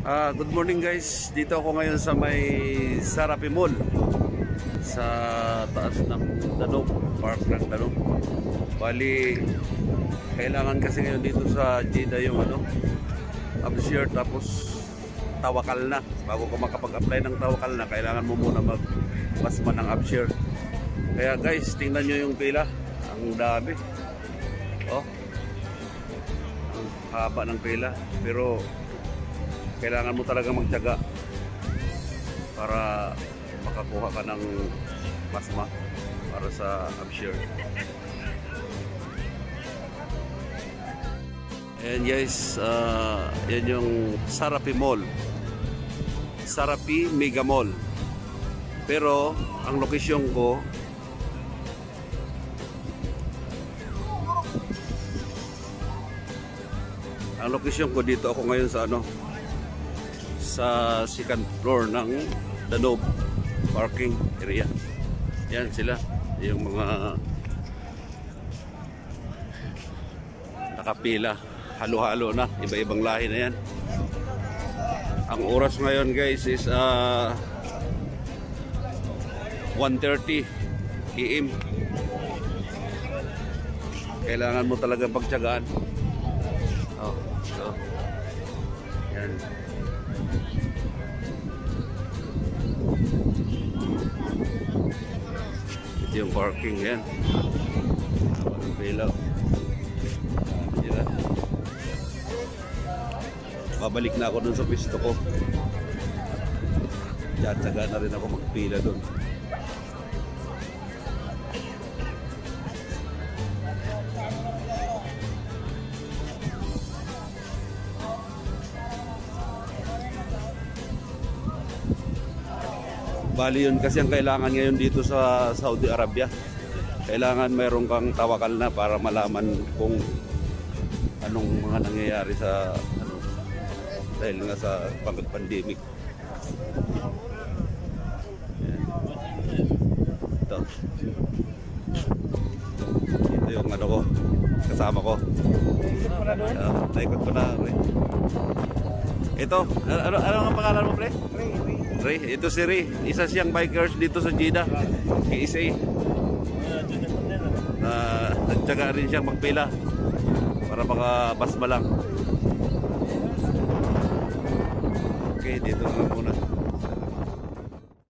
Good morning guys. Dito ako ngayon sa may Sarapi Mall sa taas ng Danube, park ng Danube. Bali, kailangan kasi ngayon dito sa Jeddah yung upshare tapos tawakal na. Bago ka makapag-apply ng tawakal na, kailangan mo muna magpasma ng upshare. Kaya guys, tingnan nyo yung pila. Ang dami. Oh, ang haba ng pila. Pero kailangan mo talaga magtiyaga para makakuha ka ng pasma para sa upshare. And guys, yan yung Sarapi Mall, Sarapi Mega Mall. Pero ang lokasyon ko dito ako ngayon sa sa second floor ng Danube parking area. Yan sila, yung mga nakapila, halo-halo na, iba-ibang lahi na yan. Ang oras ngayon guys is 1:30 AM. Kailangan mo talaga pagtiyagaan. Yan. Ito yung parking yan. Ang pilaw. Diba? Babalik na ako dun sa pisto ko. Tsaga na rin ako magpila dun. Bali yun kasi ang kailangan ngayon dito sa Saudi Arabia. Kailangan mayroon kang tawakal na para malaman kung anong mga nangyayari sa dahil nga sa pandemic. Ito yung ko, kasama ko. Naikot ko na. Ito, ano ang pangalan mo, pre? Ray, ito si Ray. Isa siyang bikers dito sa Jeddah, KSA. Nagtyaga rin siyang magpila para makabasma lang. Okay, dito na muna.